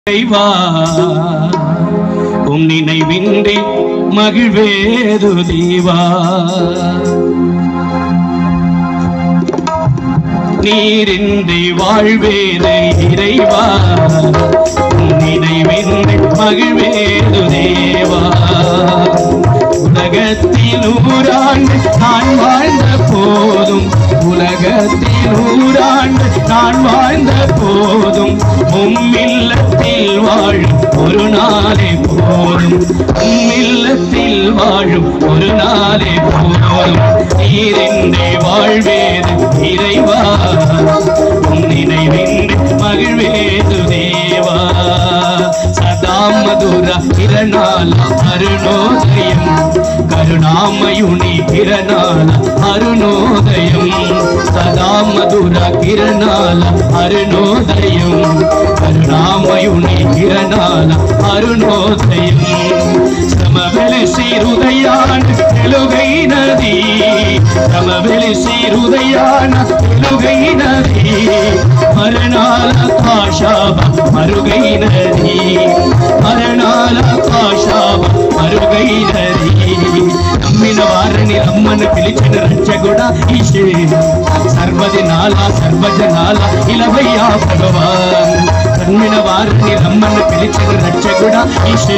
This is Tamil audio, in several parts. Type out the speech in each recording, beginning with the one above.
நினைவின்றி மகிழ்வேது தேவா நீரின்றி வாழ்வேது இறைவா நினைவின்றி மகிழ்வேது தேவா உலகத்தில் 100 ஆண்டு நான் வாழ்ந்த போதும் உலகத்தில் 100 ஆண்டு நான் வாழ்ந்த போதும் உம்மில்லத்தில் வாழும் ஒரு நாளே போதும் உம்மில்லத்தில் வாழும் ஒரு நாளே போதும் நீரின்றி வாழ்வேது இறைவா நினைவின்றி மகிழ்வேது தேவா சதா மதுர கிரணால அருணோதயம் கருணாமயுனி கிரணால அருணோதயம் சதா மதுர கிரணால அருணோதயம் కరుణామయుని కిరణాల అరుణోదయం సమవెలిసి హృదయాన వెలుగైనది సమవెలిసి హృదయాన వెలుగైనది మరణాల కాశాబ మరుగైనది మరణాల కాశాబ మరుగైనది నమ్మిన వారిని రమ్మని పిలిచిన రక్షకుడా ఈశే సర్వదినాల సర్వజనాల ఇలవయ్యా భగవాన్ నమ్మిన వారిని రమ్మని పిలిచిన రక్షకుడా ఈశే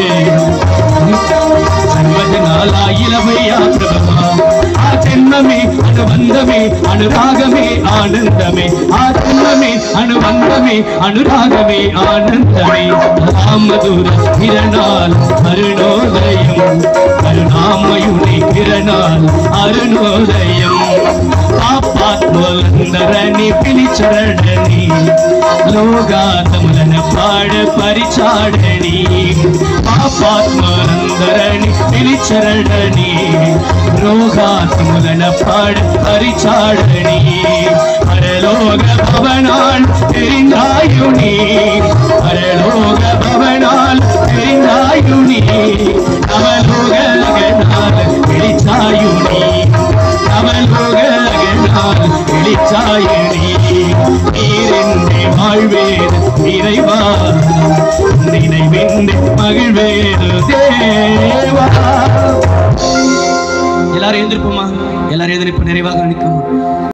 సర్వజనాల ఇలవయ్యా భగవాన్ ఆ జన్మమే అనుబంధమే అనురాగమే ఆనందమే ఆ జన్మమే అనుబంధమే అనురాగమే ఆనందమే మధుర కిరణాల అరుణోదయం కరుణామయుని కిరణాల అరుణోదయం పాపాత్ములందరని పిలిచరడని లోగాతములను పరిచాడని పాపాత్ములందరని పిలిచరడని రోగాతములను పరిచాడని పరలోక భవనాల్ தெரிந்தாயுனி பரலோக భవనాల్ தெரிந்தாயுனி நவலோக அகநாள் வெளிச்சாயுனி நவலோக அகநாள் வெளிச்சாயுனி நீரின்றி வாழ்வேது இறைவா நினைவின்றி மகிழ்வேது தேவா எல்லாரும் எழுந்திருப்போமா எல்லாரும் எழுந்திருப்போம் நிறைவாக நிற்கும்